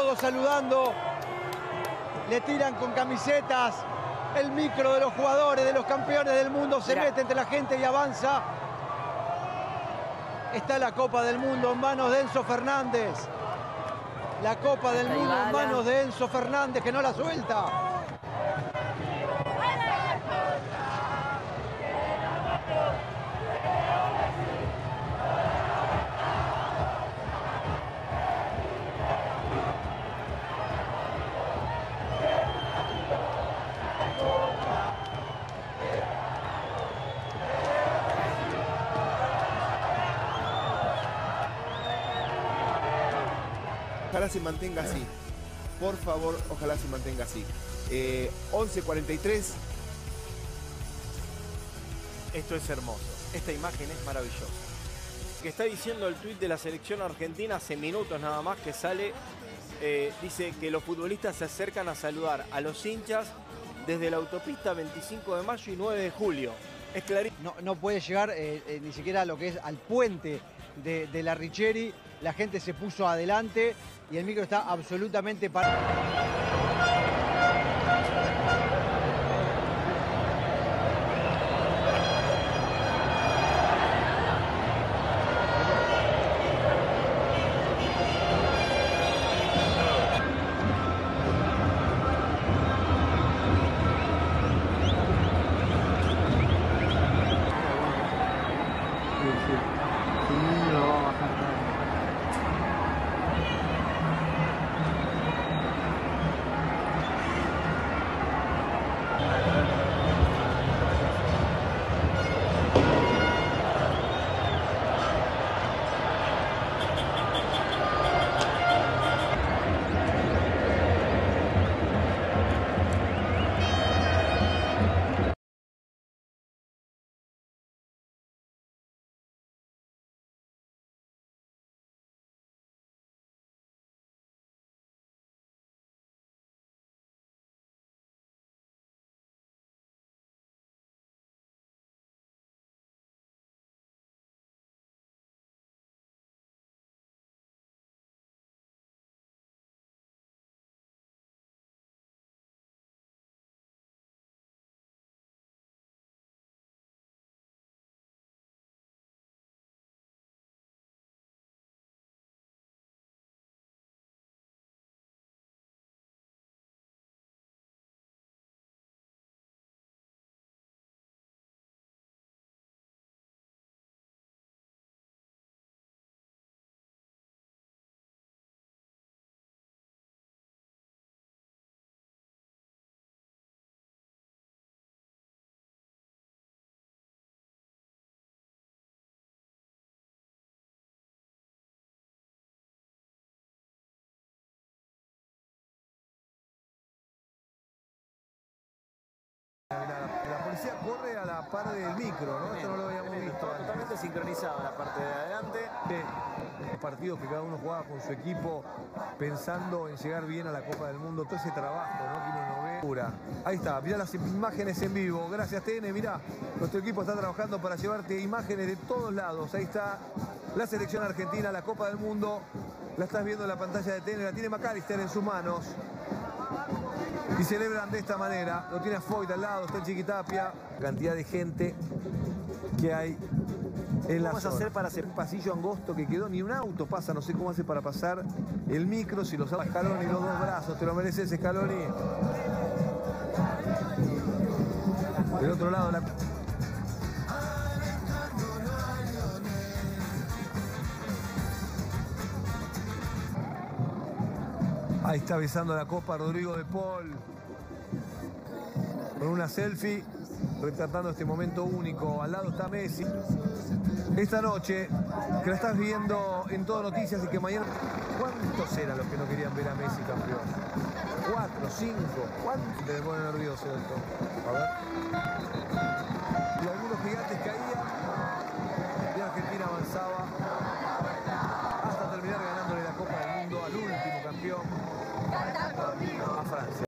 todos saludando, le tiran con camisetas, el micro de los jugadores, de los campeones del mundo, se mete entre la gente y avanza. Está la Copa del Mundo en manos de Enzo Fernández. La Copa del Mundo en manos de Enzo Fernández, que no la suelta. Ojalá se mantenga así. Por favor, ojalá se mantenga así. 11:43. Esto es hermoso. Esta imagen es maravillosa. Que está diciendo el tuit de la selección argentina hace minutos nada más que sale. Dice que los futbolistas se acercan a saludar a los hinchas desde la autopista 25 de mayo y 9 de julio. Es clarísimo. No puede llegar ni siquiera a lo que es al puente de la Richeri. La gente se puso adelante y el micro está absolutamente parado. La policía corre a la par del micro, ¿no? Esto no lo habíamos visto. Totalmente sincronizado la parte de adelante. Los partidos que cada uno jugaba con su equipo pensando en llegar bien a la Copa del Mundo. Todo ese trabajo, ¿no? Que uno no ve. Ahí está, mirá las imágenes en vivo. Gracias, TN, mirá. Nuestro equipo está trabajando para llevarte imágenes de todos lados. Ahí está la selección argentina, la Copa del Mundo. La estás viendo en la pantalla de TN, la tiene McAllister en sus manos. Y celebran de esta manera. Lo tiene a Foyt al lado, está en Chiquitapia. Cantidad de gente que hay en la zona. ¿Cómo vas a hacer para hacer un pasillo angosto que quedó? Ni un auto pasa, no sé cómo hace para pasar el micro. Si lo salva Scaloni, los dos brazos, te lo mereces, Scaloni. Del otro lado la... Ahí está besando la copa Rodrigo de Paul. Con una selfie, retratando este momento único. Al lado está Messi. Esta noche, que la estás viendo en Todo Noticias y que mañana... ¿Cuántos eran los que no querían ver a Messi campeón? 4, 5. ¿Cuántos? Te pone nervioso esto. A ver. Y algunos gigantes caían. Y Argentina avanzaba.